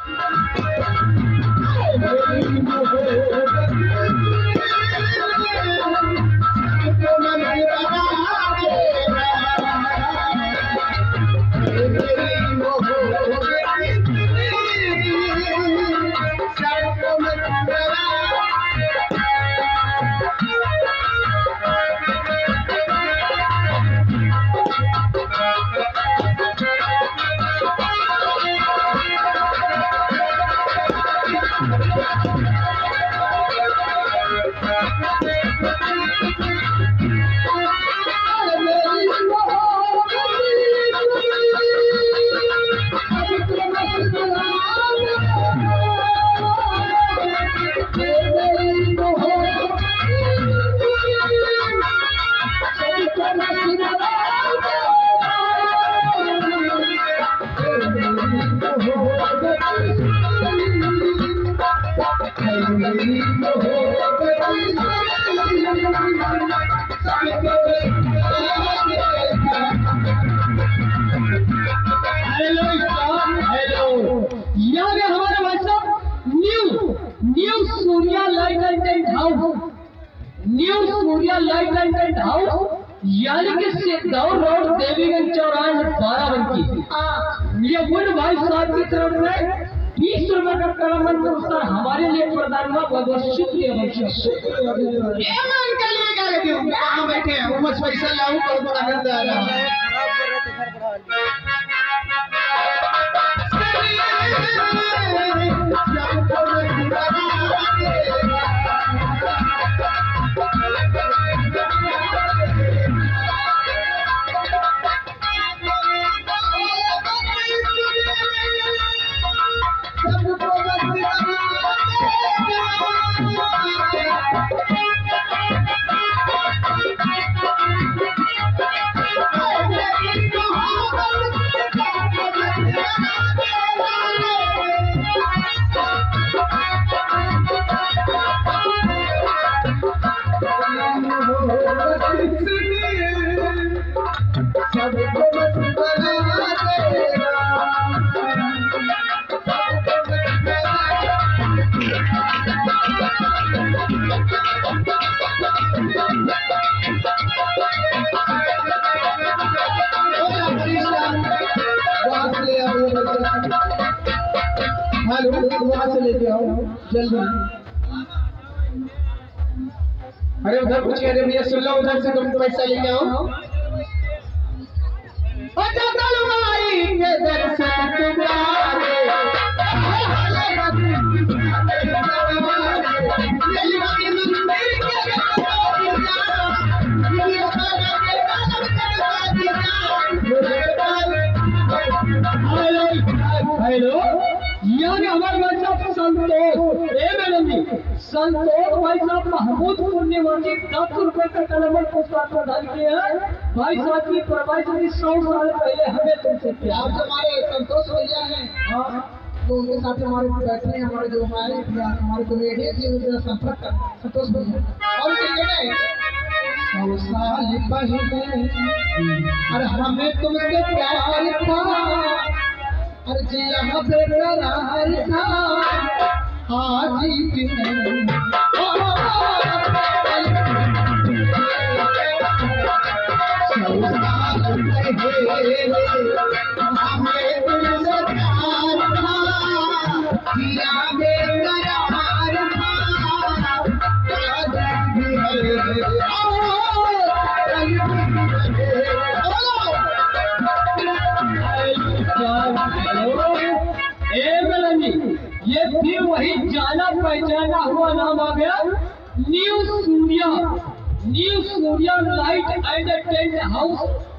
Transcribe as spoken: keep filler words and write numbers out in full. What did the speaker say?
New Surya light and tent house यानी कि Siddhaur road Deviganj चौराहे बाराबंकी। ये गुड भाई साहब की तरफ से बीस रुपए का कलमन पुरस्कार हमारे लिए प्रदान हुआ। बहुत बहुत शुक्रिया। बैठे हैं उमस पैसा लाऊं बहुत बड़ा आनंद आ रहा है। वहां से लेके आओ जल्दी। अरे उधर कुछ कह रहे भैया सुन लो, उधर से तुम पैसा लेके आओ। हेलो, यानी हमारे भाई साहब संतोष ए मैडम जी संतोष भाई साहब महमूद पुण्यवती दस रुपए का कलमन पुरस्कार प्रदान किए हैं। भाई साहब की परवाइश सौ साल पहले हमें तुमसे किया। आप हमारे संतोष भैया हैं, हाँ तो उनके साथ हमारे बैठे हैं, हमारे जो हमारे हमारे कमेटी थी उनसे संपर्क कर संतोष भैया और सौ साल पहले अरे हमें तुमसे प्यार था, अरे जी यहाँ बेकरार था आज ही दिन हमें तुमसे प्यार था जिया बेकरार था ये फिर वही जाना पहचाना हुआ नाम आ गया new Surya. New Surya light and tent house